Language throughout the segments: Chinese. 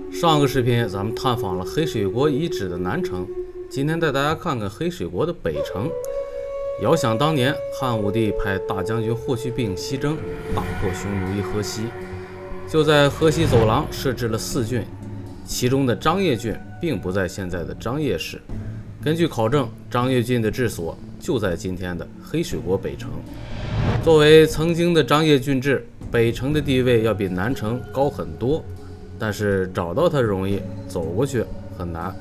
上个视频咱们探访了黑水国遗址的南城，今天带大家看看黑水国的北城。遥想当年，汉武帝派大将军霍去病西征，大破匈奴于河西，就在河西走廊设置了4郡，其中的张掖郡并不在现在的张掖市。根据考证，张掖郡的治所就在今天的黑水国北城。作为曾经的张掖郡治，北城的地位要比南城高很多，但是找到它容易，走过去很难。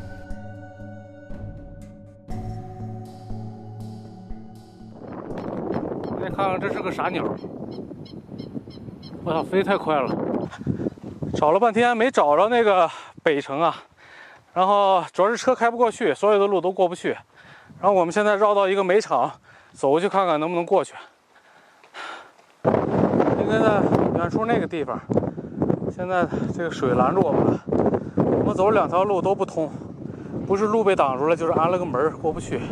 来看看这是个啥鸟？我操，飞太快了！找了半天没找着那个北城啊，然后主要是车开不过去，所有的路都过不去。然后我们现在绕到一个煤场，走过去看看能不能过去。应该在远处那个地方。现在这个水拦住我们了，我们走了2条路都不通，不是路被挡住了，就是安了个门过不去。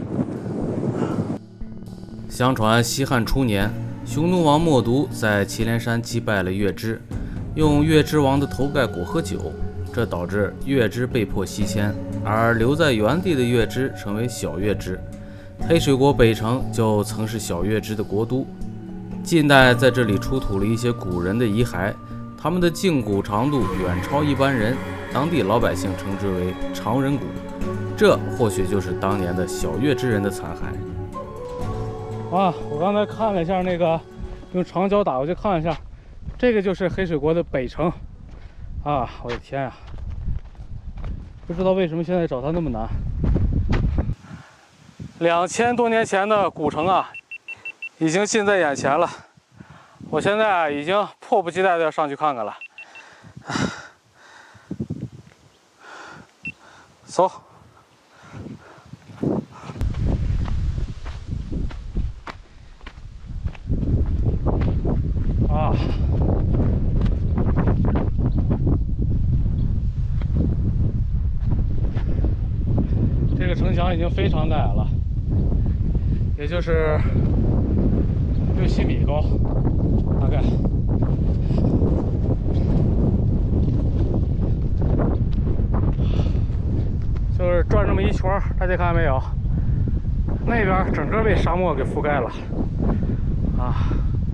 相传西汉初年，匈奴王默读在祁连山击败了月支，用月支王的头盖骨喝酒，这导致月支被迫西迁，而留在原地的月支成为小月支。黑水国北城就曾是小月支的国都。近代在这里出土了一些古人的遗骸，他们的胫骨长度远超一般人，当地老百姓称之为长人骨，这或许就是当年的小月支人的残骸。啊，我刚才看了一下那个，用长焦打过去看了一下，这个就是黑水国的北城啊！我的天呀，不知道为什么现在找它那么难。2000多年前的古城啊，已经近在眼前了。我现在已经迫不及待的要上去看看了。走。啊。这个城墙已经非常矮了，也就是6-7米高，大概。就是转这么一圈，大家看没有？那边整个被沙漠给覆盖了啊。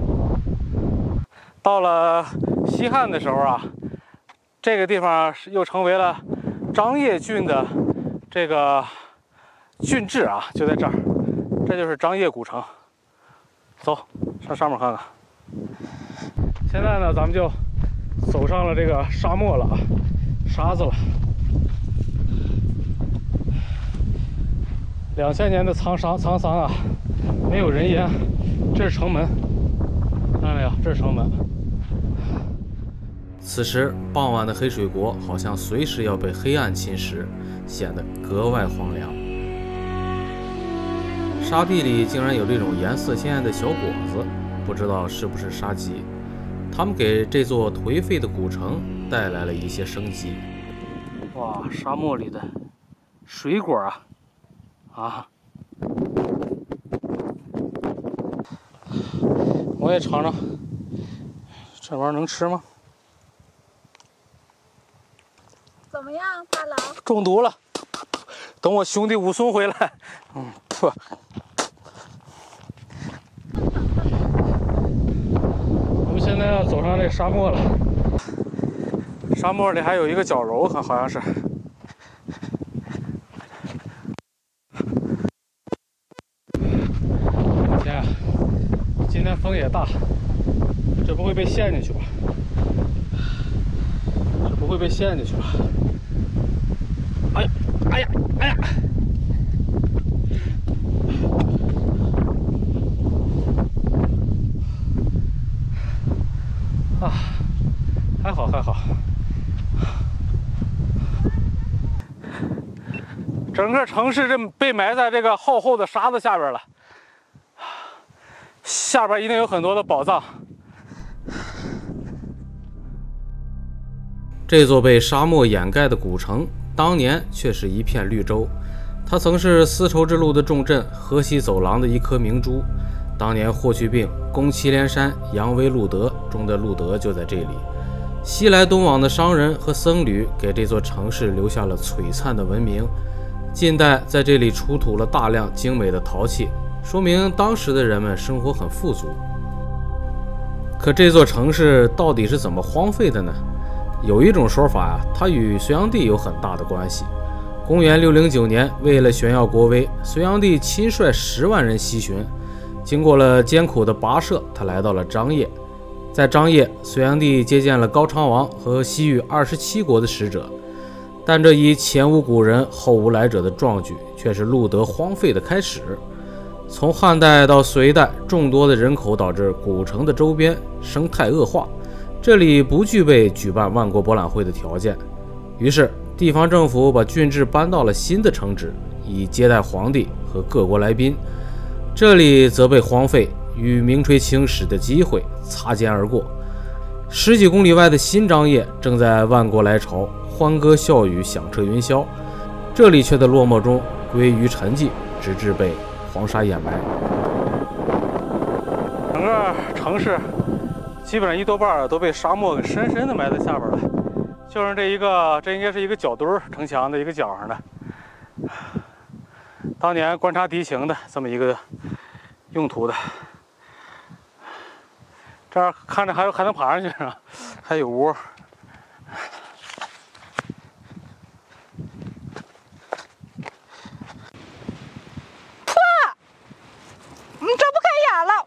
到了西汉的时候啊，这个地方又成为了张掖郡的这个郡治啊，就在这儿，这就是张掖古城。走，上上面看看。现在呢，咱们就走上了这个沙漠了啊，沙子了。2000年的沧桑啊，没有人烟。这是城门，看到没有？这是城门。此时傍晚的黑水国好像随时要被黑暗侵蚀，显得格外荒凉。沙地里竟然有这种颜色鲜艳的小果子，不知道是不是沙棘。它们给这座颓废的古城带来了一些生机。哇，沙漠里的水果啊！我也尝尝，这玩意儿能吃吗？ 怎么样，大佬？ 中毒了！等我兄弟武松回来，不。我们现在要走上这沙漠了，沙漠里还有一个角楼，好像是。天啊，今天风也大，这不会被陷进去吧？这不会被陷进去吧？哎呀，哎呀，哎呀！啊，还好还好。整个城市这被埋在这个厚厚的沙子下边了，下边一定有很多的宝藏。这座被沙漠掩盖的古城，当年却是一片绿洲。它曾是丝绸之路的重镇，河西走廊的一颗明珠。当年霍去病攻祁连山扬威路德中的路德就在这里。 西来东往的商人和僧侣给这座城市留下了璀璨的文明。近代在这里出土了大量精美的陶器，说明当时的人们生活很富足。可这座城市到底是怎么荒废的呢？有一种说法它与隋炀帝有很大的关系。公元609年，为了炫耀国威，隋炀帝亲率10万人西巡。经过了艰苦的跋涉，他来到了张掖。在张掖，隋炀帝接见了高昌王和西域27国的使者，但这一前无古人后无来者的壮举，却是路德荒废的开始。从汉代到隋代，众多的人口导致古城的周边生态恶化，这里不具备举办万国博览会的条件。于是地方政府把郡治搬到了新的城址，以接待皇帝和各国来宾。这里则被荒废，与名垂青史的机会擦肩而过。10几公里外的新张掖正在万国来朝，欢歌笑语，响彻云霄，这里却在落寞中归于沉寂，直至被黄沙掩埋。整个城市基本上一多半都被沙漠给深深的埋在下边了，就是这应该是一个角墩城墙的一个角上的，当年观察敌情的这么一个用途的。这儿看着还能爬上去是吧？还有窝。 睁不开眼了。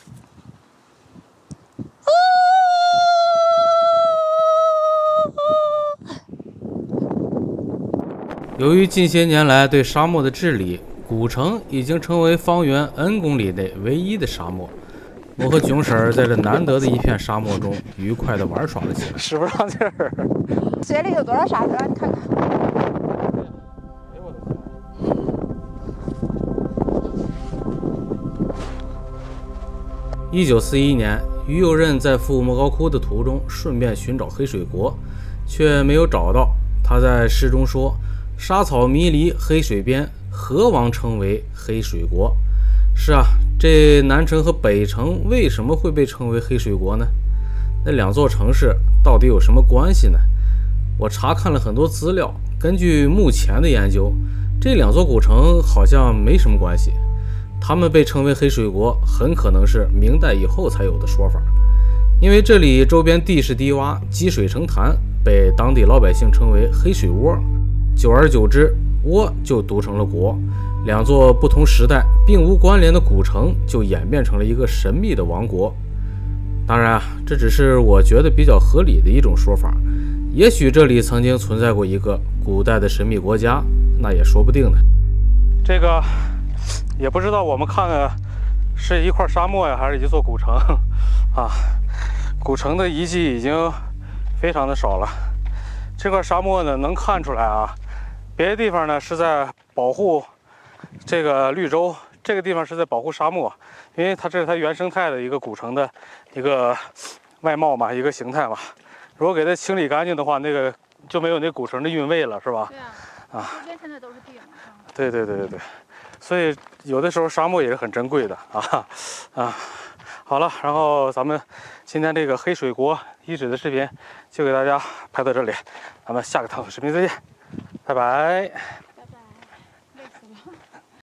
由于近些年来对沙漠的治理，古城已经成为方圆 N 公里内唯一的沙漠。我和囧婶儿在这难得的一片沙漠中愉快地玩耍了起来，使不上劲儿。 水里有多少沙子？你看看。 1941年，于右任在赴莫高窟的途中，顺便寻找黑水国，却没有找到。他在诗中说：“沙草迷离黑水边，何王称为黑水国？”是啊，这南城和北城为什么会被称为黑水国呢？那两座城市到底有什么关系呢？我查看了很多资料，根据目前的研究，这两座古城好像没什么关系。他们被称为黑水国，很可能是明代以后才有的说法，因为这里周边地势低洼，积水成潭，被当地老百姓称为黑水窝。久而久之，窝就读成了国。两座不同时代并无关联的古城就演变成了一个神秘的王国。当然这只是我觉得比较合理的一种说法，也许这里曾经存在过一个古代的神秘国家，那也说不定呢。这个也不知道我们看的是一块沙漠呀，还是一座古城啊？古城的遗迹已经非常的少了。这块沙漠呢，能看出来啊，别的地方呢是在保护这个绿洲，这个地方是在保护沙漠，因为这是它原生态的一个古城的一个外貌嘛，一个形态嘛。如果给它清理干净的话，那个就没有那古城的韵味了，是吧？ 对啊，这边现在都是地嘛。 对，所以有的时候沙漠也是很珍贵的啊。好了，然后咱们今天这个黑水国遗址的视频就给大家拍到这里，咱们下个探索视频再见，拜拜。